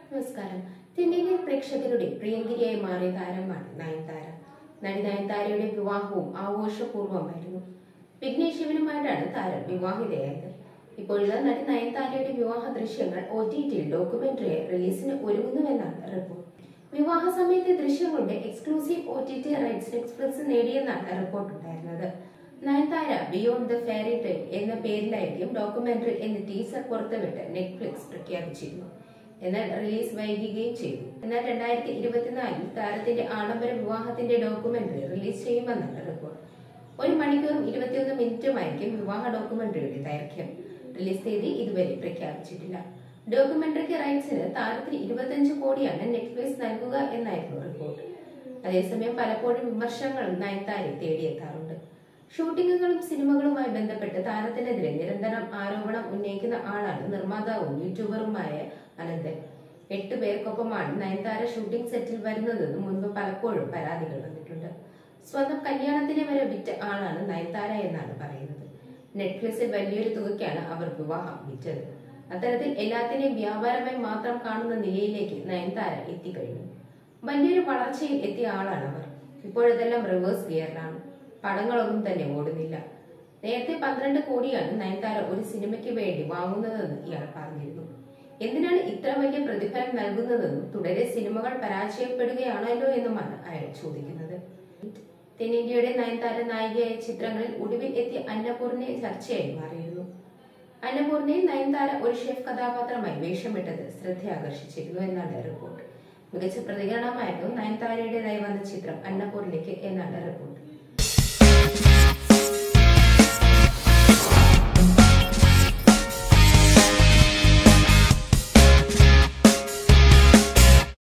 നമസ്കാരം. തെന്നിന്ത്യൻ പ്രേക്ഷകരുടെ പ്രിയങ്കരിയായി മാറിയ താരമാണ് നയൻതാര. നടി നയൻതാരയുടെ വിവാഹവും ആഘോഷപൂർവ്വമായിരുന്നു. വിഘ്നേഷ് ശിവനുമായിട്ടാണ് താരം വിവാഹിതയായത്. ഇപ്പോഴത്തെ നടി നയൻതാരയുടെ വിവാഹ ദൃശ്യങ്ങൾ OTT ഡോക്യുമെന്ററി റിലീസിന് ഒരുങ്ങുന്നുവെന്നാണ് റിപ്പോർട്ട്. വിവാഹ സമയത്തെ ദൃശ്യങ്ങളുടെ എക്സ്ക്ലൂസീവ് OTT റൈറ്റ്സ് നെറ്റ്ഫ്ലിക്സ് നേടിയെന്നാണ് റിപ്പോർട്ടുണ്ടായിരുന്നത്. Nayanthara beyond the fairy tale എന്ന പേരിലായിരിക്കും ഡോക്യുമെന്ററി എന്ന ടീസർ പുറത്തുവിട്ട് നെറ്റ്ഫ്ലിക്സ് പ്രഖ്യാപിച്ചിരുന്നു. എന്നാൽ റിലീസ് വൈകുകയും ചെയ്തു. എന്നാൽ 2024 താരത്തിന്റെ ആഡംബര വിവാഹത്തിന്റെ ഡോക്യുമെന്ററി റിലീസ് ചെയ്യുമെന്നാണ് റിപ്പോർട്ട്. 1 മണിക്കൂറും 21 മിനിറ്റുമായിരിക്കും വിവാഹ ഡോക്യുമെന്ററിയുടെ ദൈർഘ്യം. റിലീസ് തീയതി ഇതുവരെ പ്രഖ്യാപിച്ചിട്ടില്ല. ഡോക്യുമെന്ററിക്ക് റൈറ്റ്സിന് താരത്തിന് 25 കോടിയാണ് നെറ്റ്ഫ്ലിക്സ് നൽകുക എന്നായിരുന്നു റിപ്പോർട്ട്. അതേസമയം പലപ്പോഴും വിമർശനങ്ങളും നയൻതാരയെ തേടിയെത്താറുണ്ട്. ഷൂട്ടിങ്ങുകളും സിനിമകളുമായി ബന്ധപ്പെട്ട് താരത്തിനെതിരെ നിരന്തരം ആരോപണം ഉന്നയിക്കുന്ന ആളാണ് നിർമ്മാതാവും യൂട്യൂബറുമായ അനന്തൻ. 8 പേർക്കൊപ്പമാണ് നയൻതാര ഷൂട്ടിംഗ് സെറ്റിൽ വരുന്നതെന്നും മുൻപ് പലപ്പോഴും പരാതികൾ വന്നിട്ടുണ്ട്. സ്വന്തം കല്യാണത്തിനെ വരെ വിറ്റ ആളാണ് നയൻതാര എന്നാണ് പറയുന്നത്. നെറ്റ്ഫ്ലിക്സിൽ വലിയൊരു തുകയ്ക്കാണ് അവർ വിവാഹം വിറ്റത്. അത്തരത്തിൽ എല്ലാത്തിനെയും വ്യാപാരമായി മാത്രം കാണുന്ന നിലയിലേക്ക് നയൻതാര എത്തിക്കഴിഞ്ഞു. വലിയൊരു വളർച്ചയിൽ എത്തിയ ആളാണ് അവർ. ഇപ്പോഴതെല്ലാം റിവേഴ്സ് ഗിയറിലാണ്. പടങ്ങളൊന്നും തന്നെ ഓടുന്നില്ല. നേരത്തെ 12 കോടിയാണ് നയൻതാര ഒരു സിനിമയ്ക്ക് വേണ്ടി വാങ്ങുന്നതെന്ന് ഇയാൾ പറഞ്ഞിരുന്നു. എന്തിനാണ് ഇത്ര വലിയ പ്രതിഫലം നൽകുന്നതെന്നും തുടരെ സിനിമകൾ പരാജയപ്പെടുകയാണല്ലോ എന്നുമാണ് അയാൾ ചോദിക്കുന്നത്. തെന്നിന്ത്യയുടെ നയൻതാര നായികയായ ചിത്രങ്ങളിൽ ഒടുവിൽ എത്തിയ അന്നപൂർണയെ ചർച്ചയായി മാറിയിരുന്നു. അന്നപൂർണയിൽ നയൻതാര ഒരു ഷെഫ് കഥാപാത്രമായി വേഷമിട്ടത് ശ്രദ്ധയാകർഷിച്ചിരുന്നു എന്നാണ് റിപ്പോർട്ട്. മികച്ച പ്രതികരണമായിരുന്നു നയൻതാരയുടേതായി വന്ന ചിത്രം അന്നപൂർണയ്ക്ക് എന്നാണ് റിപ്പോർട്ട്.